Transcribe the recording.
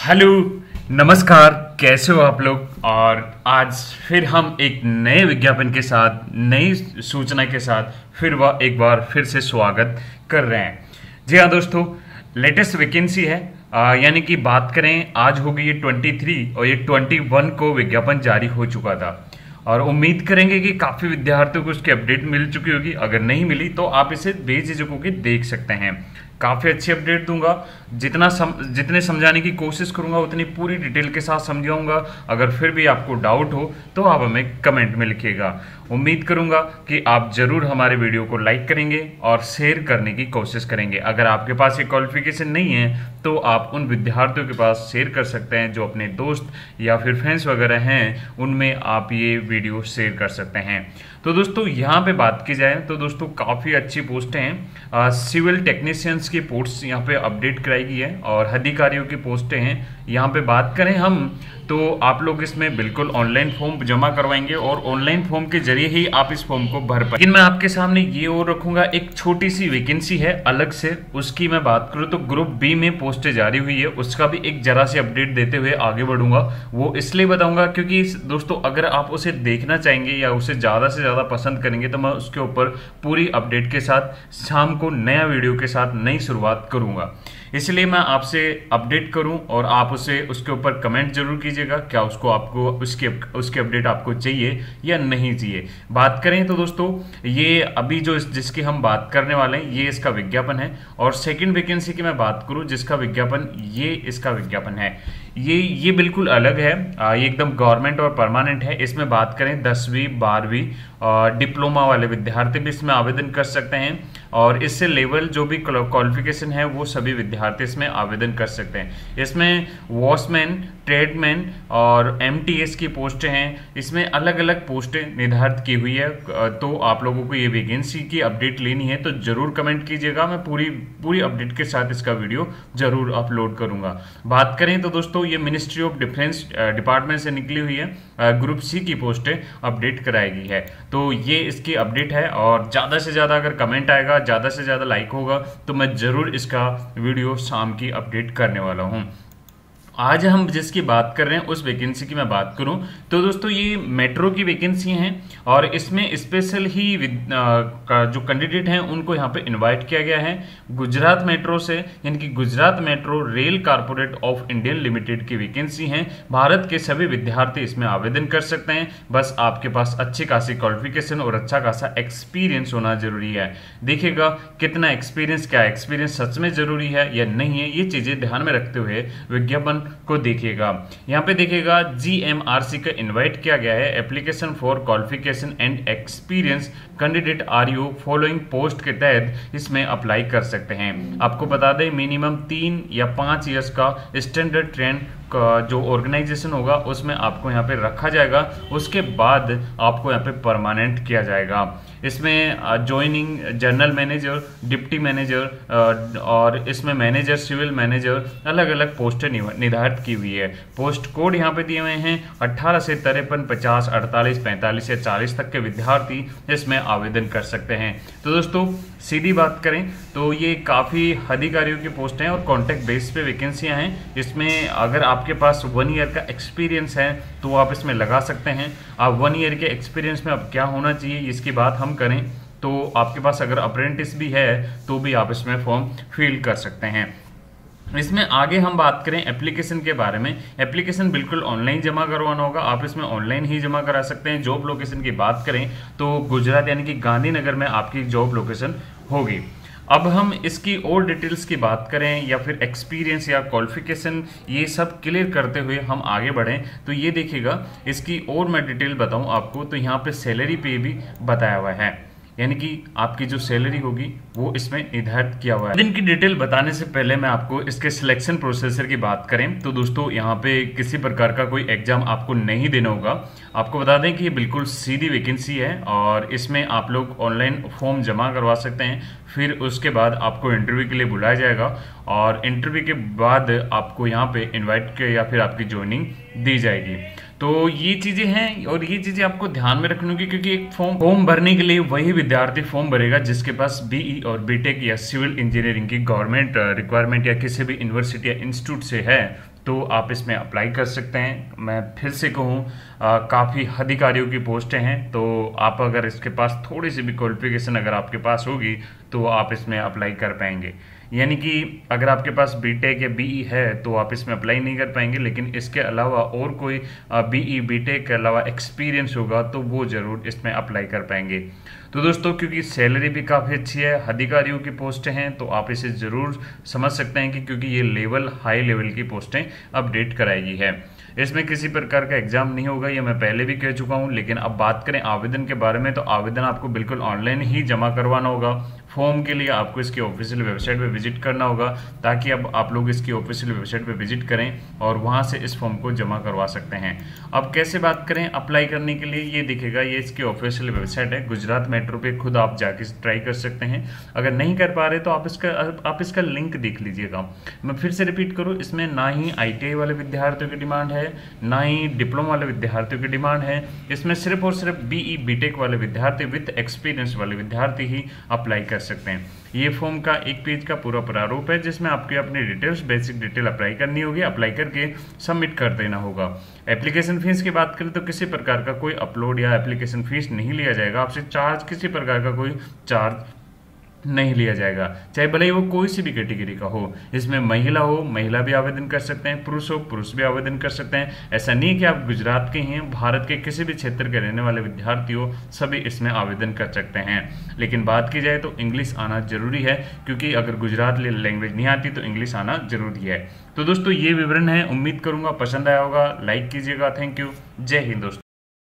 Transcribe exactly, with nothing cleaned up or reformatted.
Hello, नमस्कार। कैसे हो आप लोग। और आज फिर हम एक नए विज्ञापन के साथ, नई सूचना के साथ फिर वह एक बार फिर से स्वागत कर रहे हैं। जी हाँ दोस्तों, लेटेस्ट वैकेंसी है। आ, यानी कि बात करें, आज होगी ये तेईस और ये इक्कीस को विज्ञापन जारी हो चुका था और उम्मीद करेंगे कि काफ़ी विद्यार्थियों को उसकी अपडेट मिल चुकी होगी। अगर नहीं मिली तो आप इसे बेझिझक होकर देख सकते हैं। काफ़ी अच्छी अपडेट दूंगा, जितना सम, जितने समझाने की कोशिश करूंगा उतनी पूरी डिटेल के साथ समझाऊंगा। अगर फिर भी आपको डाउट हो तो आप हमें कमेंट में लिखिएगा। उम्मीद करूंगा कि आप जरूर हमारे वीडियो को लाइक करेंगे और शेयर करने की कोशिश करेंगे। अगर आपके पास ये क्वालिफिकेशन नहीं है तो आप उन विद्यार्थियों के पास शेयर कर सकते हैं जो अपने दोस्त या फिर फ्रेंड्स वगैरह हैं, उनमें आप ये वीडियो शेयर कर सकते हैं। तो दोस्तों यहाँ पे बात की जाए तो दोस्तों काफ़ी अच्छी पोस्टें हैं। सिविल टेक्नीशियंस की पोस्ट यहाँ पे अपडेट कराई गई है और अधिकारियों की पोस्टें हैं। यहाँ पे बात करें हम तो आप लोग इसमें बिल्कुल ऑनलाइन फॉर्म जमा करवाएंगे और ऑनलाइन फॉर्म के जरिए ही आप इस फॉर्म को भर पाएंगे। लेकिन मैं आपके सामने ये और रखूंगा, एक छोटी सी वैकेंसी है अलग से, उसकी मैं बात करूँ तो ग्रुप बी में पोस्टें जारी हुई है, उसका भी एक जरा सी अपडेट देते हुए आगे बढ़ूंगा। वो इसलिए बताऊंगा क्योंकि दोस्तों अगर आप उसे देखना चाहेंगे या उसे ज़्यादा से ज़्यादा पसंद करेंगे तो मैं उसके ऊपर पूरी अपडेट के साथ शाम को नया वीडियो के साथ नई शुरुआत करूंगा। इसलिए मैं आपसे अपडेट करूं और आप उसे उसके ऊपर कमेंट जरूर कीजिएगा, क्या उसको आपको उसके उसके अपडेट आपको चाहिए या नहीं चाहिए। बात करें तो दोस्तों ये अभी जो जिसकी हम बात करने वाले हैं ये इसका विज्ञापन है। और सेकंड वैकेंसी की मैं बात करूं जिसका विज्ञापन, ये इसका विज्ञापन है। ये ये बिल्कुल अलग है, ये एकदम गवर्नमेंट और परमानेंट है। इसमें बात करें दसवीं बारहवीं और डिप्लोमा वाले विद्यार्थी भी इसमें आवेदन कर सकते हैं और इससे लेवल जो भी क्वालिफिकेशन है वो सभी विद्यार्थी इसमें आवेदन कर सकते हैं। इसमें वॉचमैन, ट्रेडमैन और एमटीएस की पोस्टें हैं। इसमें अलग अलग पोस्टें निर्धारित की हुई है। तो आप लोगों को ये वैकेंसी की अपडेट लेनी है तो जरूर कमेंट कीजिएगा, मैं पूरी पूरी अपडेट के साथ इसका वीडियो जरूर अपलोड करूंगा। बात करें तो दोस्तों ये मिनिस्ट्री ऑफ डिफेंस डिपार्टमेंट से निकली हुई है, ग्रुप सी की पोस्टें अपडेट कराई गई है। तो ये इसकी अपडेट है और ज़्यादा से ज़्यादा अगर कमेंट आएगा, ज़्यादा से ज़्यादा लाइक होगा तो मैं ज़रूर इसका वीडियो शाम की अपडेट करने वाला हूँ। आज हम जिसकी बात कर रहे हैं उस वैकेंसी की मैं बात करूं तो दोस्तों ये मेट्रो की वैकेंसी हैं और इसमें स्पेशल ही का जो कैंडिडेट हैं उनको यहां पे इनवाइट किया गया है। गुजरात मेट्रो से, यानी कि Gujarat metro rail corporate of Indian limited की वैकेंसी हैं। भारत के सभी विद्यार्थी इसमें आवेदन कर सकते हैं, बस आपके पास अच्छी खासी क्वालिफिकेशन और अच्छा खासा एक्सपीरियंस होना जरूरी है। देखिएगा कितना एक्सपीरियंस, क्या एक्सपीरियंस सच में जरूरी है या नहीं है, ये चीजें ध्यान में रखते हुए विज्ञापन को देखिएगा। यहाँ पे देखिएगा जीएमआरसी का इनवाइट किया गया है। Application for qualification and experience candidate are you following post के तहत इसमें अप्लाई कर सकते हैं। आपको बता दें मिनिमम तीन या पाँच इयर्स का स्टैंडर्ड ट्रेन का जो ऑर्गेनाइजेशन होगा उसमें आपको यहाँ पे रखा जाएगा। उसके बाद आपको यहाँ पे परमानेंट किया जाएगा। इसमें joining general manager, deputy manager और इसमें मैनेजर, सिविल मैनेजर, अलग अलग पोस्टें निर्धारित की हुई है। पोस्ट कोड यहाँ पे दिए हुए हैं अट्ठारह से तिरपन, पचास, अड़तालीस, पैंतालीस या चालीस तक के विद्यार्थी इसमें आवेदन कर सकते हैं। तो दोस्तों सीधी बात करें तो ये काफ़ी अधिकारियों की पोस्ट हैं और कॉन्ट्रैक्ट बेस पे वैकेंसियाँ हैं। इसमें अगर आपके पास वन ईयर का एक्सपीरियंस है तो आप इसमें लगा सकते हैं। आप वन ईयर के एक्सपीरियंस में अब क्या होना चाहिए इसकी बात हम करें तो आपके पास अगर अप्रेंटिस भी है तो भी आप इसमें फॉर्म फिल कर सकते हैं। इसमें आगे हम बात करें एप्लीकेशन के बारे में। एप्लीकेशन बिल्कुल ऑनलाइन जमा करवाना होगा, आप इसमें ऑनलाइन ही जमा करा सकते हैं। जॉब लोकेशन की बात करें तो गुजरात यानी कि गांधीनगर में आपकी जॉब लोकेशन होगी। अब हम इसकी और डिटेल्स की बात करें या फिर एक्सपीरियंस या क्वालिफिकेशन, ये सब क्लियर करते हुए हम आगे बढ़ें तो ये देखिएगा इसकी और मैं डिटेल बताऊं आपको तो यहाँ पे सैलरी पे भी बताया हुआ है, यानी कि आपकी जो सैलरी होगी वो इसमें निर्धारित किया हुआ है। दिन की डिटेल बताने से पहले मैं आपको इसके सिलेक्शन प्रोसेसर की बात करें तो दोस्तों यहाँ पे किसी प्रकार का कोई एग्जाम आपको नहीं देना होगा। आपको बता दें कि ये बिल्कुल सीधी वैकेंसी है और इसमें आप लोग ऑनलाइन फॉर्म जमा करवा सकते हैं। फिर उसके बाद आपको इंटरव्यू के लिए बुलाया जाएगा और इंटरव्यू के बाद आपको यहाँ पे इन्वाइट या फिर आपकी ज्वाइनिंग दी जाएगी। तो ये चीज़ें हैं और ये चीज़ें आपको ध्यान में रखनी होगी क्योंकि एक फॉर्म फॉर्म भरने के लिए वही विद्यार्थी फॉर्म भरेगा जिसके पास बीई और बीटेक या सिविल इंजीनियरिंग की गवर्नमेंट रिक्वायरमेंट या किसी भी यूनिवर्सिटी या इंस्टीट्यूट से है तो आप इसमें अप्लाई कर सकते हैं। मैं फिर से कहूँ, काफ़ी अधिकारियों की पोस्टें हैं, तो आप अगर इसके पास थोड़ी सी भी क्वालिफिकेशन अगर आपके पास होगी तो आप इसमें अप्लाई कर पाएंगे। यानी कि अगर आपके पास बीटेक या बीई है तो आप इसमें अप्लाई नहीं कर पाएंगे, लेकिन इसके अलावा और कोई बीई बीटेक के अलावा एक्सपीरियंस होगा तो वो ज़रूर इसमें अप्लाई कर पाएंगे। तो दोस्तों, क्योंकि सैलरी भी काफ़ी अच्छी है, अधिकारियों की पोस्टें हैं, तो आप इसे ज़रूर समझ सकते हैं कि क्योंकि ये लेवल हाई लेवल की पोस्टें अपडेट कराई है। इसमें किसी प्रकार का एग्जाम नहीं होगा, ये मैं पहले भी कह चुका हूँ। लेकिन अब बात करें आवेदन के बारे में, तो आवेदन आपको बिल्कुल ऑनलाइन ही जमा करवाना होगा। फॉर्म के लिए आपको इसकी ऑफिशियल वेबसाइट पे विजिट करना होगा, ताकि अब आप लोग इसकी ऑफिशियल वेबसाइट पे विजिट करें और वहाँ से इस फॉर्म को जमा करवा सकते हैं। अब कैसे बात करें अप्लाई करने के लिए, ये दिखेगा, ये इसकी ऑफिशियल वेबसाइट है। गुजरात मेट्रो पे खुद आप जाके ट्राई कर सकते हैं। अगर नहीं कर पा रहे तो आप इसका आप इसका लिंक देख लीजिएगा। मैं फिर से रिपीट करूँ, इसमें ना ही आई टी आई वाले विद्यार्थियों की डिमांड है, ना ही डिप्लोमा वाले विद्यार्थियों की डिमांड है। इसमें सिर्फ और सिर्फ बीई बीटेक वाले विद्यार्थी विद एक्सपीरियंस वाले विद्यार्थी ही अप्लाई कर सकते हैं। ये फॉर्म का एक पेज का पूरा प्रारूप है, जिसमें आपके अपनी डिटेल्स, बेसिक डिटेल अप्लाई करनी होगी। अप्लाई करके सबमिट कर देना होगा। एप्लीकेशन फीस की बात करें तो किसी प्रकार का कोई अपलोड या एप्लीकेशन फीस नहीं लिया जाएगा। आपसे चार्ज किसी प्रकार का कोई चार्ज नहीं लिया जाएगा, चाहे भले ही वो कोई सी भी कैटेगरी का हो। इसमें महिला हो, महिला भी आवेदन कर सकते हैं, पुरुष हो, पुरुष भी आवेदन कर सकते हैं। ऐसा नहीं कि आप गुजरात के हैं, भारत के किसी भी क्षेत्र के रहने वाले विद्यार्थी हो, सभी इसमें आवेदन कर सकते हैं। लेकिन बात की जाए तो इंग्लिश आना जरूरी है, क्योंकि अगर गुजरात लैंग्वेज नहीं आती तो इंग्लिश आना जरूरी है। तो दोस्तों, ये विवरण है, उम्मीद करूंगा पसंद आया होगा। लाइक कीजिएगा। Thank you. जय हिंद दोस्तों।